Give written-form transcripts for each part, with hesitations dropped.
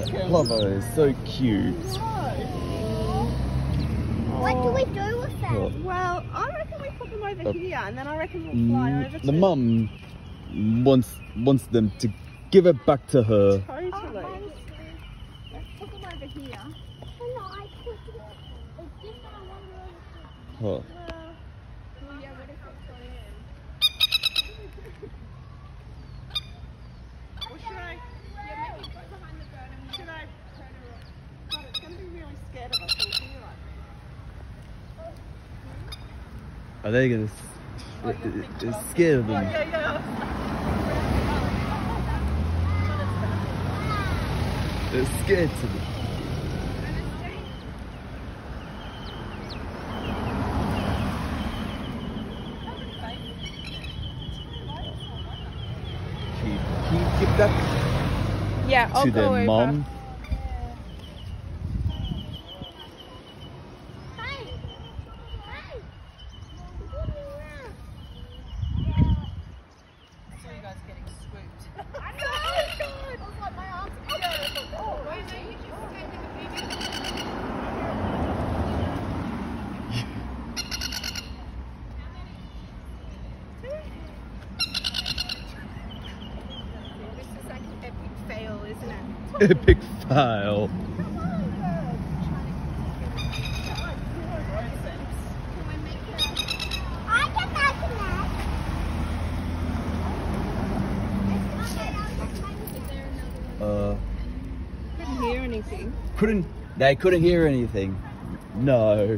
Plover is so cute. What do we do with them? Well, I reckon we put them over here, and then I reckon we'll fly over to the mum wants them to give it back to her. Totally. Let's put them over here. No, I put it. It's different. I wonder. Oh. Yeah, what if it's going in? Or should I? Yeah, maybe put them on the ground and should I turn her off? God, it's going to be really scared of us. We'll be like, Are they gonna scare them? oh, yeah. They're scared to them. Can you give that I'll to go their over. mum? Epic fail. Couldn't hear anything. They couldn't hear anything. No.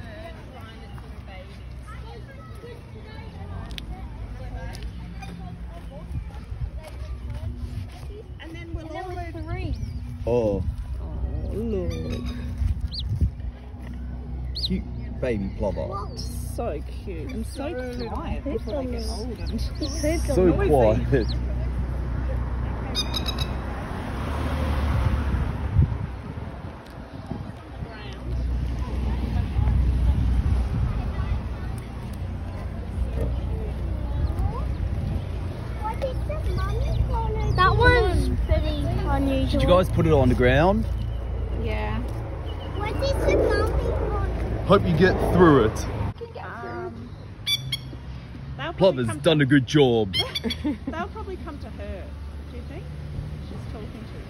And then we'll all move. Oh, Oh, look. cute baby Plover. So cute and so quiet before they get old. And So quiet. That one's pretty unusual. Did you guys put it on the ground? yeah. What is the mommy one? Hope you get through it. They'll probably Plover's come done a good job. They'll probably come to her. Do you think? She's talking to